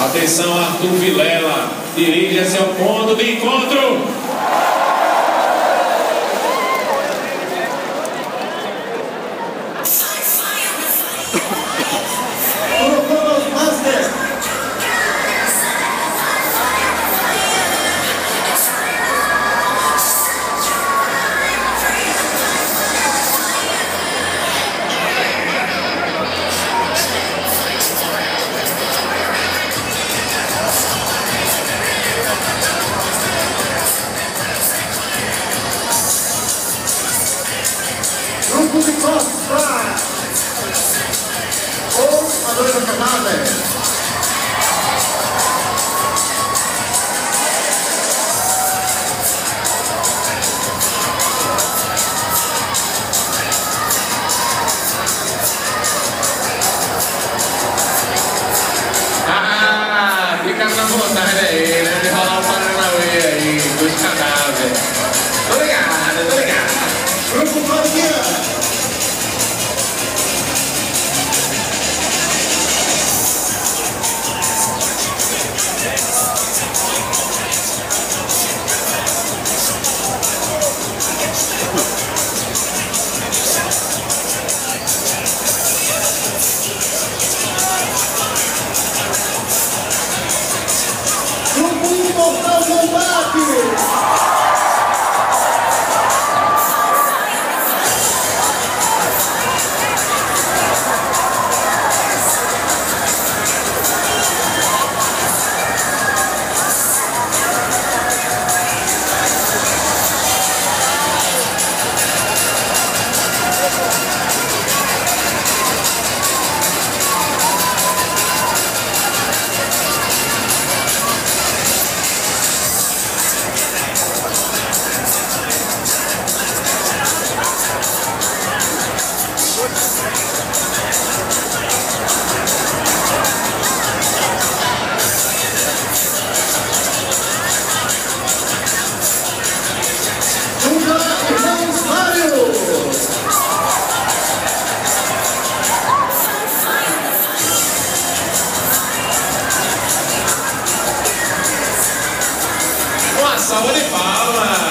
Atenção, Arthur Vilela, dirige-se ao ponto de encontro. Grupo de Costa ou a noiva casada. Fica na vontade aí, né? De rolar o Paranauê aí, dos cadáveres. Tô ligado. Grupo Maria. Grupo Imortal Combate. Uma salva de palmas.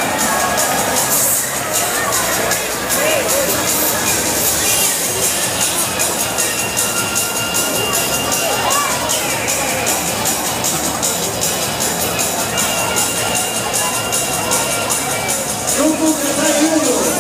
Grupo Casaiuno.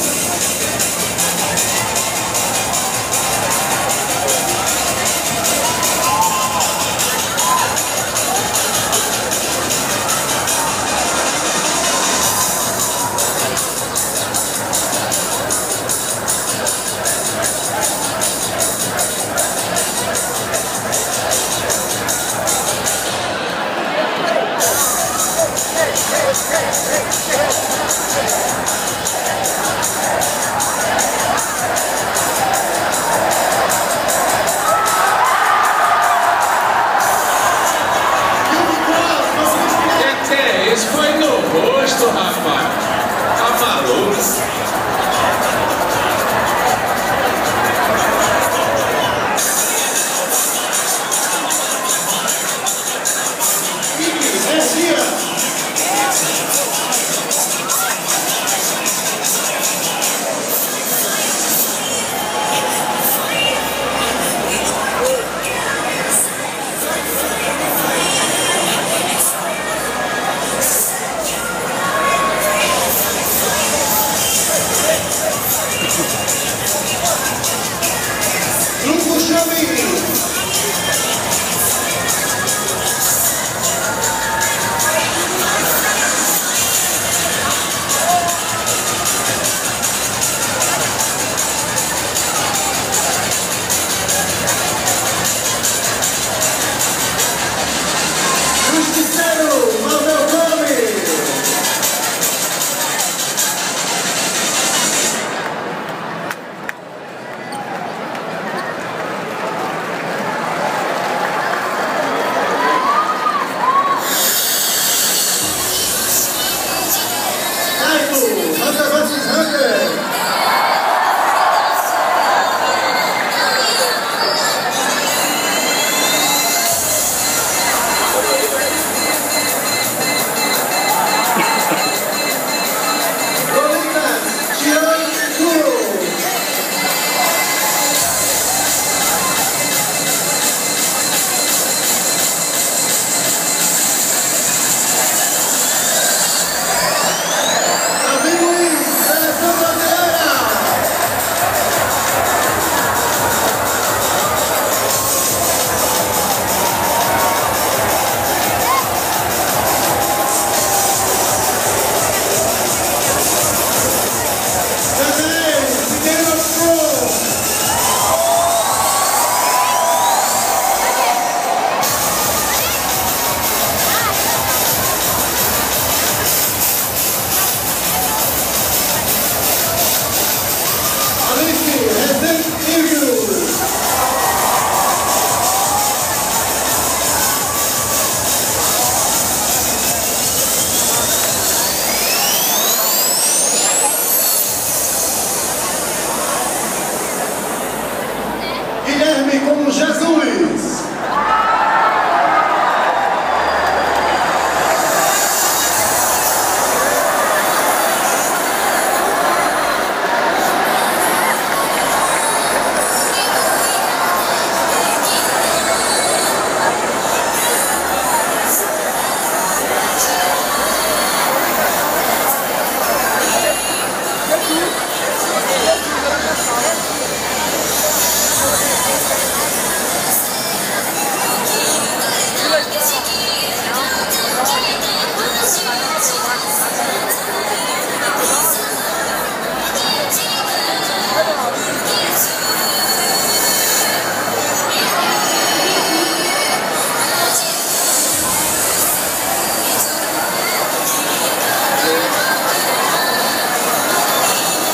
Isso foi no rosto, rapaz. Tá maluco?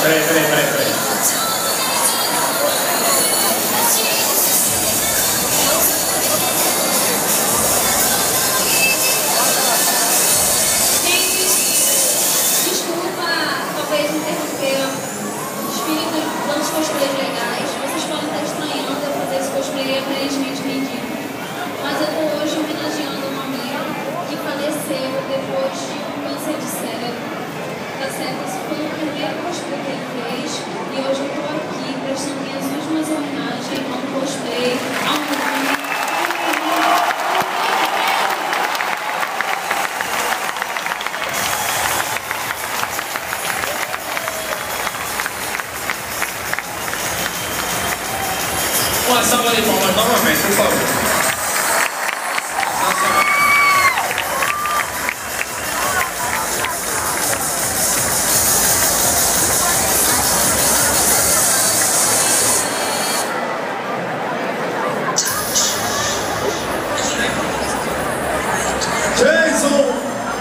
Peraí. Desculpa, talvez interromper. Espírito tantos cosplays legais. Vocês podem estar estranhando eu fazer esse cosplay aparentemente ridículo. Mas eu estou hoje homenageando um amigo que faleceu depois de um câncer de cérebro. Tá certo? Esse foi o primeiro cosplay que ele fez. E hoje eu estou aqui prestando minhas últimas homenagens a um cosplay, a um amigo. Uma salva de palmas novamente, por favor. Jason!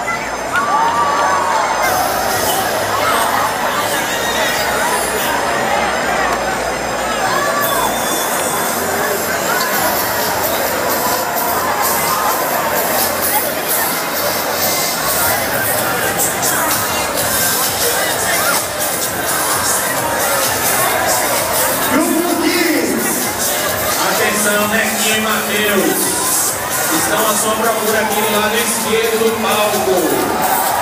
Atenção, Nequinho e Matheus. Estão à sua procura aqui do lado esquerdo do palco.